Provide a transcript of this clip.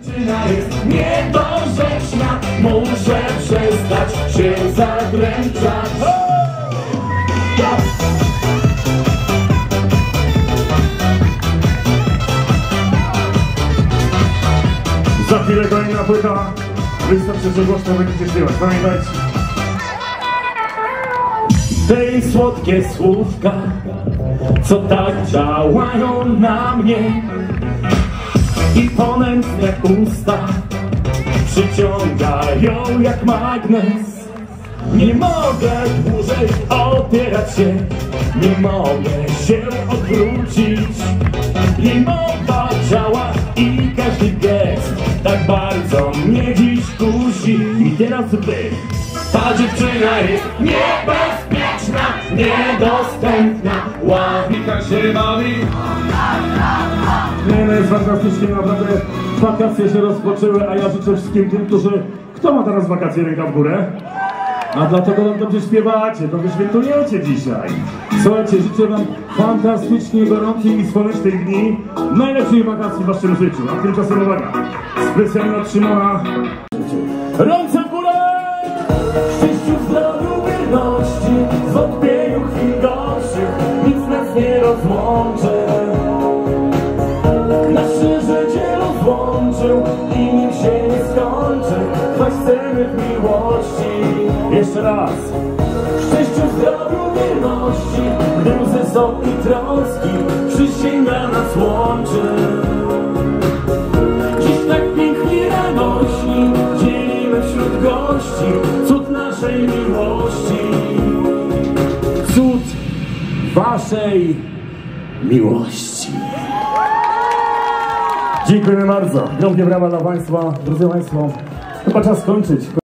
Jest niedorzeczna, muszę przestać się zadręczać. Za chwilę kolejna płyta. Wystarczy, że głośno będziecie śpiewać. Pamiętajcie. Tej słodkie słówka, co tak działają na mnie, i ponętne usta przyciągają jak magnes. Nie mogę dłużej opierać się, nie mogę się odwrócić. Jej mowa działa i każdy gest tak bardzo mnie dziś kusi. I teraz wy, ta dziewczyna jest niebezpieczna, niedostępna, ławika się bawi. Nie, no jest fantastycznie, naprawdę wakacje się rozpoczęły, a ja życzę wszystkim tym, którzy... Kto ma teraz wakacje, ręka w górę? A dlatego nam dobrze śpiewacie, to wyświętujecie dzisiaj. Słuchajcie, życzę wam fantastycznie gorących i słonecznych dni, najlepszych wakacji w waszym życiu. A tymczasem uwaga, specjalnie otrzymana... Ręce w górę! Szczęściu, zdrowiu, wierności, zwątpieniu chwil gorszych, nic nas nie rozłączy. Nasze życie rozłączył i nim się nie skończy. Choć chcemy w miłości. Jeszcze raz. Szczęściu, zdrowiu, wierności, gdy łzy są i troski, przysięga nas łączy. Dziś tak pięknie radośni dzielimy wśród gości cud naszej miłości. Cud waszej miłości. Dziękujemy bardzo. Gromkie brawa dla państwa. Drodzy państwo, chyba czas skończyć.